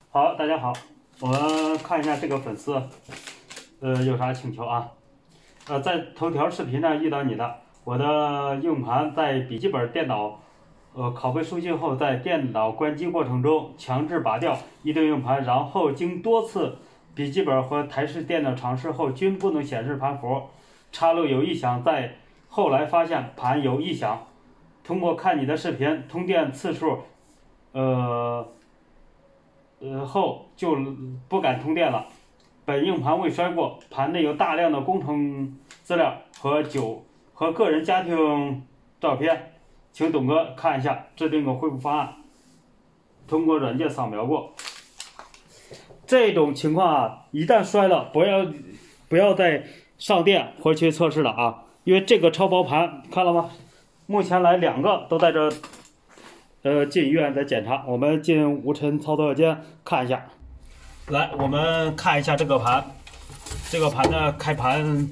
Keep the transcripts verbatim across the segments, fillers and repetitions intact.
好，大家好，我们看一下这个粉丝，呃，有啥请求啊？呃，在头条视频上遇到你的，我的硬盘在笔记本电脑，呃，拷贝书信后，在电脑关机过程中强制拔掉移动硬盘，然后经多次笔记本和台式电脑尝试后，均不能显示盘符，插入有异响，在后来发现盘有异响，通过看你的视频，通电次数，呃。呃后就不敢通电了。本硬盘未摔过，盘内有大量的工程资料和九和个人家庭照片，请董哥看一下，制定个恢复方案。通过软件扫描过。这种情况啊，一旦摔了，不要不要再上电或去测试了啊，因为这个超薄盘看了吗？目前来两个都在这。呃，进医院再检查，我们进无尘操作间看一下。来，我们看一下这个盘，这个盘呢开盘，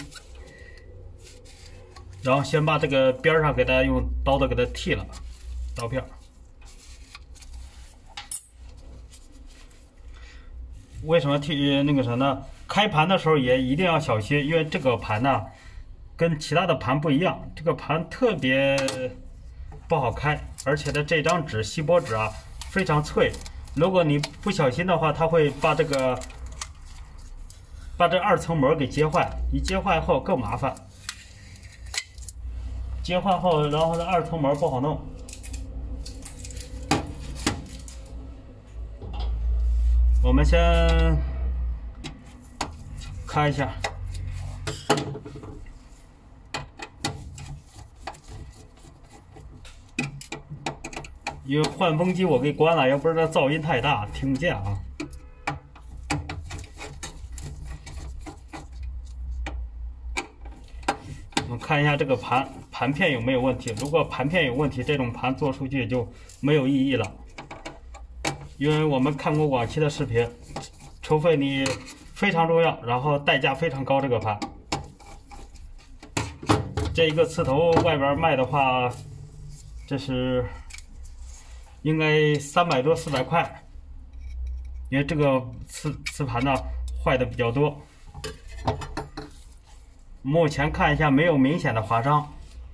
然后先把这个边上给大家用刀子给它剔了，刀片。为什么剔那个啥呢？开盘的时候也一定要小心，因为这个盘呢跟其他的盘不一样，这个盘特别不好开，而且呢，这张纸锡箔纸啊非常脆，如果你不小心的话，它会把这个把这二层膜给接坏，一接坏后更麻烦。接坏后，然后这二层膜不好弄。我们先开一下。因为换风机我给关了，要不然这噪音太大，听不见啊。我们看一下这个盘盘片有没有问题，如果盘片有问题，这种盘做出去就没有意义了。因为我们看过往期的视频，除非你非常重要，然后代价非常高，这个盘，这一个刺头外边卖的话，这是。应该三百多四百块，因为这个磁磁盘呢坏的比较多。目前看一下没有明显的划伤，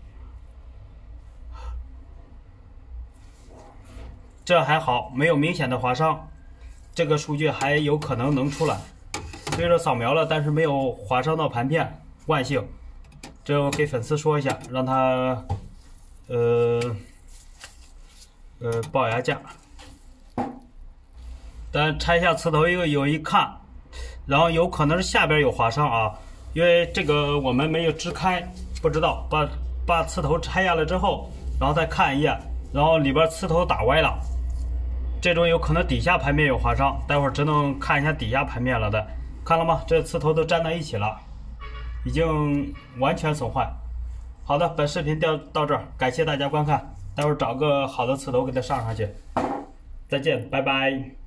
这还好，没有明显的划伤，这个数据还有可能能出来。虽说扫描了，但是没有划伤到盘片，万幸。这我给粉丝说一下，让他呃。呃，报牙价，但拆下磁头有有一看，然后有可能是下边有划伤啊，因为这个我们没有支开，不知道。把把磁头拆下来之后，然后再看一眼，然后里边磁头打歪了，这种有可能底下盘面有划伤，待会儿只能看一下底下盘面了的。看了吗？这磁头都粘在一起了，已经完全损坏。好的，本视频到到这儿，感谢大家观看。待会儿找个好的磁头给它上上去，再见，拜拜。